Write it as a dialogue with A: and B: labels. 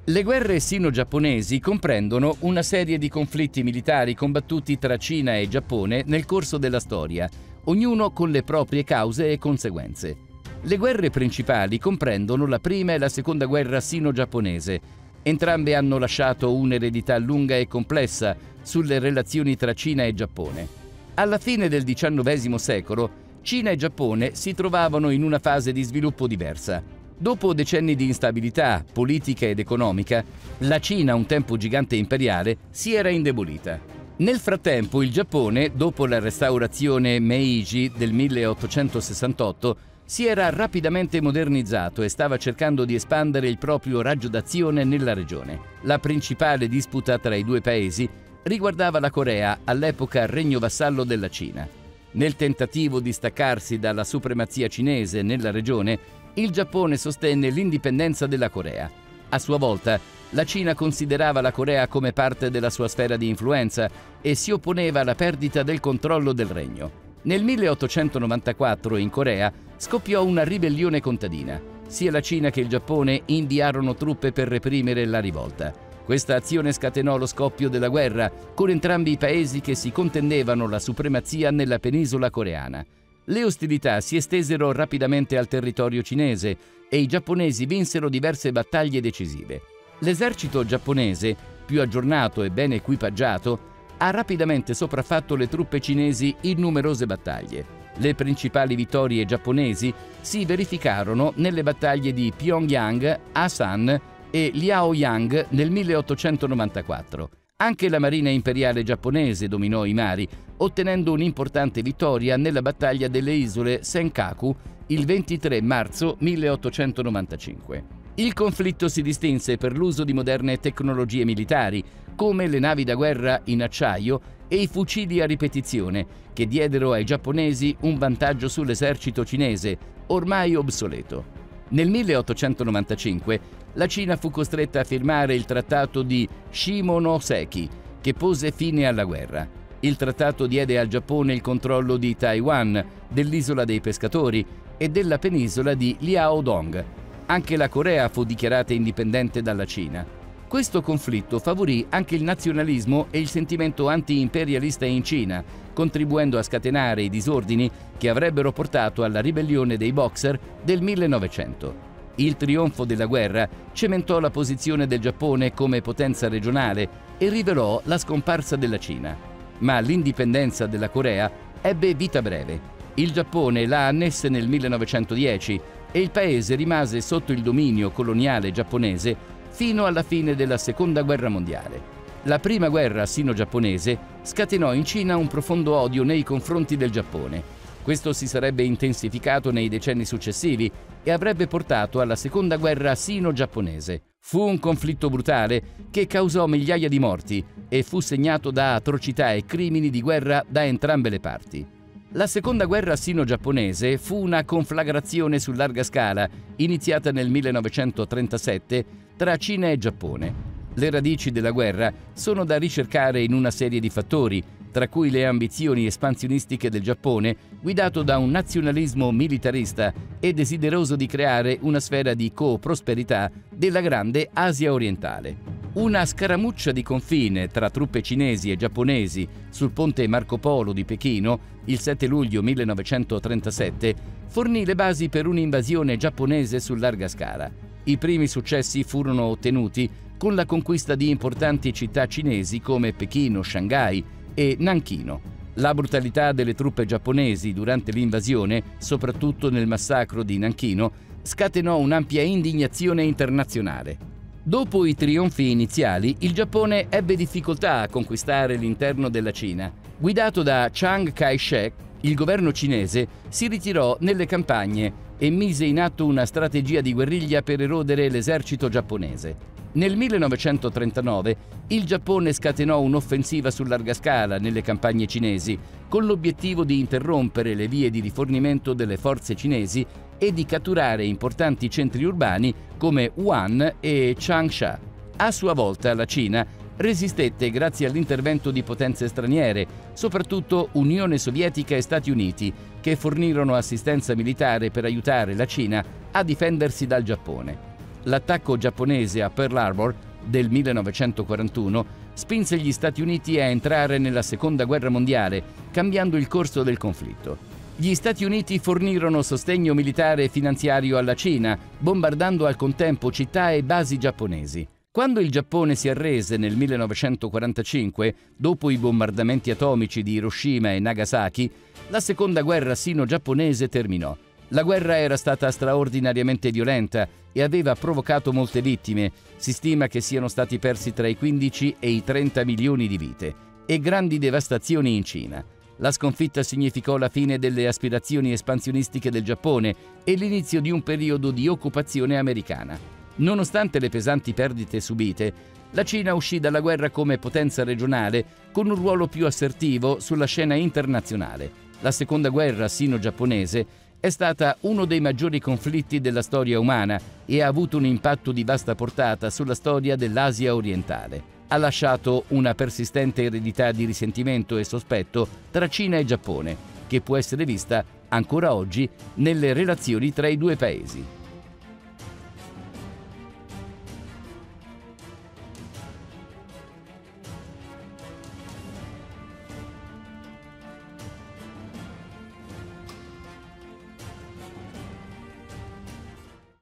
A: Le guerre sino-giapponesi comprendono una serie di conflitti militari combattuti tra Cina e Giappone nel corso della storia, ognuno con le proprie cause e conseguenze. Le guerre principali comprendono la prima e la seconda guerra sino-giapponese. Entrambe hanno lasciato un'eredità lunga e complessa sulle relazioni tra Cina e Giappone. Alla fine del XIX secolo, Cina e Giappone si trovavano in una fase di sviluppo diversa. Dopo decenni di instabilità politica ed economica, la Cina, un tempo gigante imperiale, si era indebolita. Nel frattempo il Giappone, dopo la restaurazione Meiji del 1868, si era rapidamente modernizzato e stava cercando di espandere il proprio raggio d'azione nella regione. La principale disputa tra i due paesi riguardava la Corea, all'epoca regno vassallo della Cina. Nel tentativo di staccarsi dalla supremazia cinese nella regione, il Giappone sostenne l'indipendenza della Corea. A sua volta, la Cina considerava la Corea come parte della sua sfera di influenza e si opponeva alla perdita del controllo del regno. Nel 1894 in Corea scoppiò una ribellione contadina. Sia la Cina che il Giappone inviarono truppe per reprimere la rivolta. Questa azione scatenò lo scoppio della guerra, con entrambi i paesi che si contendevano la supremazia nella penisola coreana. Le ostilità si estesero rapidamente al territorio cinese e i giapponesi vinsero diverse battaglie decisive. L'esercito giapponese, più aggiornato e ben equipaggiato, ha rapidamente sopraffatto le truppe cinesi in numerose battaglie. Le principali vittorie giapponesi si verificarono nelle battaglie di Pyongyang, Asan e Liaoyang nel 1894. Anche la marina imperiale giapponese dominò i mari, ottenendo un'importante vittoria nella battaglia delle isole Senkaku il 23 marzo 1895. Il conflitto si distinse per l'uso di moderne tecnologie militari, come le navi da guerra in acciaio e i fucili a ripetizione, che diedero ai giapponesi un vantaggio sull'esercito cinese, ormai obsoleto. Nel 1895 la Cina fu costretta a firmare il trattato di Shimonoseki, che pose fine alla guerra. Il trattato diede al Giappone il controllo di Taiwan, dell'isola dei pescatori e della penisola di Liaodong. Anche la Corea fu dichiarata indipendente dalla Cina. Questo conflitto favorì anche il nazionalismo e il sentimento anti-imperialista in Cina, contribuendo a scatenare i disordini che avrebbero portato alla ribellione dei Boxer del 1900. Il trionfo della guerra cementò la posizione del Giappone come potenza regionale e rivelò la scomparsa della Cina. Ma l'indipendenza della Corea ebbe vita breve. Il Giappone la annesse nel 1910 e il paese rimase sotto il dominio coloniale giapponese fino alla fine della Seconda Guerra Mondiale. La prima guerra sino-giapponese scatenò in Cina un profondo odio nei confronti del Giappone. Questo si sarebbe intensificato nei decenni successivi e avrebbe portato alla Seconda Guerra sino-giapponese. Fu un conflitto brutale che causò migliaia di morti e fu segnato da atrocità e crimini di guerra da entrambe le parti. La Seconda Guerra sino-giapponese fu una conflagrazione su larga scala, iniziata nel 1937 tra Cina e Giappone. Le radici della guerra sono da ricercare in una serie di fattori, tra cui le ambizioni espansionistiche del Giappone, guidato da un nazionalismo militarista e desideroso di creare una sfera di co-prosperità della grande Asia orientale. Una scaramuccia di confine tra truppe cinesi e giapponesi sul ponte Marco Polo di Pechino, il 7 luglio 1937, fornì le basi per un'invasione giapponese su larga scala. I primi successi furono ottenuti con la conquista di importanti città cinesi come Pechino, Shanghai e Nanchino. La brutalità delle truppe giapponesi durante l'invasione, soprattutto nel massacro di Nanchino, scatenò un'ampia indignazione internazionale. Dopo i trionfi iniziali, il Giappone ebbe difficoltà a conquistare l'interno della Cina. Guidato da Chiang Kai-shek, il governo cinese si ritirò nelle campagne e mise in atto una strategia di guerriglia per erodere l'esercito giapponese. Nel 1939 il Giappone scatenò un'offensiva su larga scala nelle campagne cinesi, con l'obiettivo di interrompere le vie di rifornimento delle forze cinesi e di catturare importanti centri urbani come Wuhan e Changsha. A sua volta la Cina resistette grazie all'intervento di potenze straniere, soprattutto Unione Sovietica e Stati Uniti, che fornirono assistenza militare per aiutare la Cina a difendersi dal Giappone. L'attacco giapponese a Pearl Harbor del 1941 spinse gli Stati Uniti a entrare nella Seconda Guerra Mondiale, cambiando il corso del conflitto. Gli Stati Uniti fornirono sostegno militare e finanziario alla Cina, bombardando al contempo città e basi giapponesi. Quando il Giappone si arrese nel 1945, dopo i bombardamenti atomici di Hiroshima e Nagasaki, la Seconda Guerra sino-giapponese terminò. La guerra era stata straordinariamente violenta e aveva provocato molte vittime. Si stima che siano stati persi tra i 15 e i 30 milioni di vite e grandi devastazioni in Cina. La sconfitta significò la fine delle aspirazioni espansionistiche del Giappone e l'inizio di un periodo di occupazione americana. Nonostante le pesanti perdite subite, la Cina uscì dalla guerra come potenza regionale con un ruolo più assertivo sulla scena internazionale. La Seconda Guerra sino-giapponese è stata uno dei maggiori conflitti della storia umana e ha avuto un impatto di vasta portata sulla storia dell'Asia orientale. Ha lasciato una persistente eredità di risentimento e sospetto tra Cina e Giappone, che può essere vista ancora oggi nelle relazioni tra i due paesi.